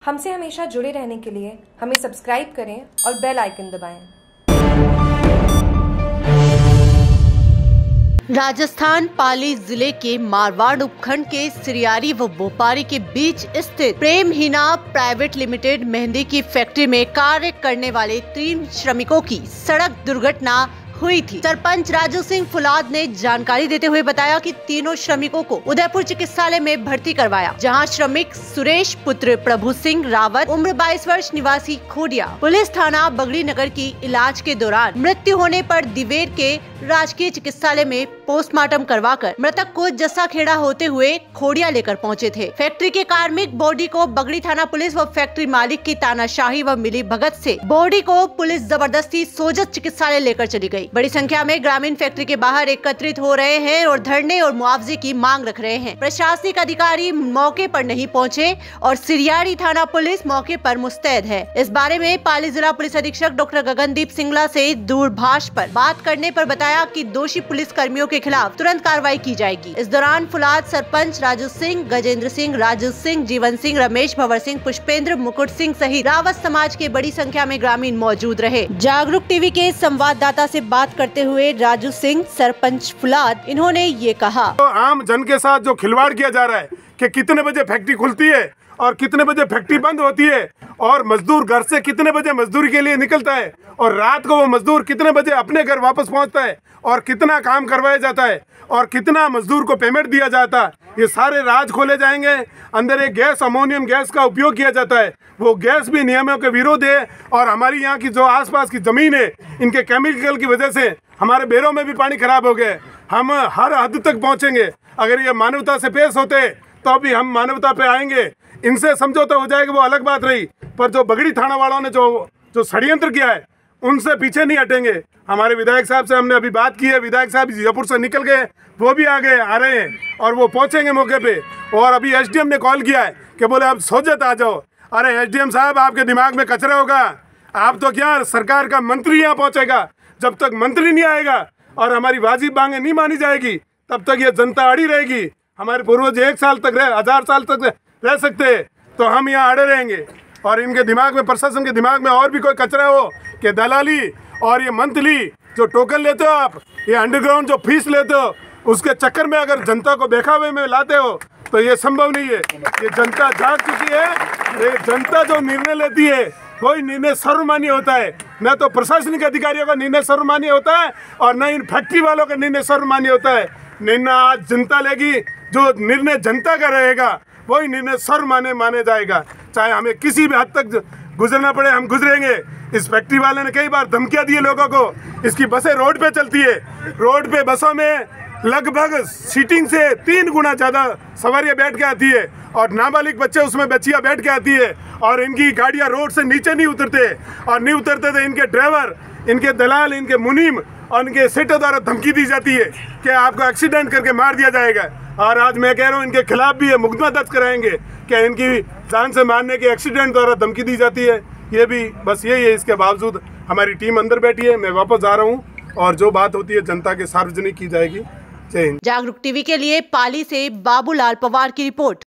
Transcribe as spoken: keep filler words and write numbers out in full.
हमसे हमेशा जुड़े रहने के लिए हमें सब्सक्राइब करें और बेल आइकन दबाएं। राजस्थान पाली जिले के मारवाड़ उपखंड के सिरियारी व बोपारी के बीच स्थित प्रेम हीना प्राइवेट लिमिटेड मेहंदी की फैक्ट्री में कार्य करने वाले तीन श्रमिकों की सड़क दुर्घटना हुई थी। सरपंच राजू सिंह फुलाद ने जानकारी देते हुए बताया कि तीनों श्रमिकों को उदयपुर चिकित्सालय में भर्ती करवाया, जहां श्रमिक सुरेश पुत्र प्रभु सिंह रावत उम्र बाईस वर्ष निवासी खोडिया पुलिस थाना बगड़ी नगर की इलाज के दौरान मृत्यु होने पर दिवेर के राजकीय चिकित्सालय में पोस्टमार्टम करवाकर मृतक को जस्सा खेड़ा होते हुए खोडिया लेकर पहुंचे थे। फैक्ट्री के कार्मिक बॉडी को बगड़ी थाना पुलिस व फैक्ट्री मालिक की तानाशाही व मिली भगत से बॉडी को पुलिस जबरदस्ती सोजत चिकित्सालय लेकर चली गई। बड़ी संख्या में ग्रामीण फैक्ट्री के बाहर एकत्रित हो रहे हैं और धरने और मुआवजे की मांग रख रहे हैं। प्रशासनिक अधिकारी मौके पर नहीं पहुंचे और सिरियारी थाना पुलिस मौके पर मुस्तैद है। इस बारे में पाली जिला पुलिस अधीक्षक डॉक्टर गगनदीप सिंगला से दूरभाष पर बात करने पर बताया कि दोषी पुलिस कर्मियों के खिलाफ तुरंत कार्रवाई की जाएगी। इस दौरान फुलाद, सरपंच राजू सिंह, गजेंद्र सिंह, राजू सिंह, जीवन सिंह, रमेश, भंवर सिंह, पुष्पेंद्र, मुकुट सिंह सहित रावत समाज के बड़ी संख्या में ग्रामीण मौजूद रहे। जागरूक टीवी के संवाददाता से बात करते हुए राजू सिंह, सरपंच फुलाद, इन्होंने ये कहा। तो आम जन के साथ जो खिलवाड़ किया जा रहा है कि कितने बजे फैक्ट्री खुलती है और कितने बजे फैक्ट्री बंद होती है और मजदूर घर से कितने बजे मजदूरी के लिए निकलता है और रात को वो मजदूर कितने बजे अपने घर वापस पहुंचता है और कितना काम करवाया जाता है और कितना मजदूर को पेमेंट दिया जाता है, ये सारे राज खोले जाएंगे। अंदर एक गैस, अमोनियम गैस का उपयोग किया जाता है, वो गैस भी नियमों के विरोध है और हमारी यहाँ की जो आसपास की जमीन है, इनके केमिकल की वजह से हमारे बेरों में भी पानी खराब हो गया। हम हर हद तक पहुँचेंगे। अगर ये मानवता से पेश होते तो भी हम मानवता पे आएंगे। इनसे समझौता हो जाएगा वो अलग बात रही, पर जो बगड़ी थाना वालों ने जो जो षड्यंत्र किया है उनसे पीछे नहीं हटेंगे। हमारे विधायक साहब से हमने अभी बात की है, विधायक साहब जयपुर से निकल गए, वो भी आ गए आ रहे हैं और वो पहुंचेंगे मौके पे। और अभी एसडीएम ने कॉल किया है कि बोले आप सोजत आ जाओ। अरे एसडीएम साहब, आपके दिमाग में कचरा होगा। आप तो क्या, सरकार का मंत्री यहाँ पहुँचेगा। जब तक मंत्री नहीं आएगा और हमारी वाजिब मांगे नहीं मानी जाएगी तब तक ये जनता अड़ी रहेगी। हमारे पूर्वज एक साल तक रहे, हजार साल तक रह सकते, तो हम यहाँ अड़े रहेंगे। और इनके दिमाग में, प्रशासन के दिमाग में और भी कोई कचरा हो कि दलाली और ये मंथली जो टोकन लेते हो आप, ये अंडरग्राउंड जो फीस लेते हो, उसके चक्कर में अगर जनता को बेखावे में लाते हो तो ये संभव नहीं है। ये जनता जाग चुकी है। ये जनता जो निर्णय लेती है कोई निर्णय सर्वमान्य होता है, न तो प्रशासनिक अधिकारियों का निर्णय सर्वमान्य होता है और न इन फैक्ट्री वालों का निर्णय सर्वमान्य होता है। निर्णय आज जनता लेगी, जो निर्णय जनता का रहेगा वही निर्णय सर्वमान्य माने जाएगा। चाहे हमें किसी भी हद तक गुजरना पड़े, हम गुजरेंगे। इस फैक्ट्री वाले ने कई बार धमकियां दी लोगों को। इसकी बसें रोड पे चलती है, रोड पे बसों में लगभग सीटिंग से तीन गुना ज़्यादा सवारियां बैठ के आती है और नाबालिग बच्चे उसमें बच्चियां बैठ के आती है और इनकी गाड़ियां रोड से नीचे नहीं उतरते और नहीं उतरते तो इनके ड्राइवर, इनके दलाल, इनके मुनीम और इनके सेठों द्वारा धमकी दी जाती है कि आपको एक्सीडेंट करके मार दिया जाएगा। और आज मैं कह रहा हूँ इनके खिलाफ भी ये मुकदमा दर्ज कराएंगे कि इनकी जान से मारने के एक्सीडेंट द्वारा धमकी दी जाती है। ये भी बस यही है। इसके बावजूद हमारी टीम अंदर बैठी है, मैं वापस जा रहा हूँ और जो बात होती है जनता के सार्वजनिक की जाएगी। जय हिंद। जागरूक टीवी के लिए पाली से बाबूलाल पवार की रिपोर्ट।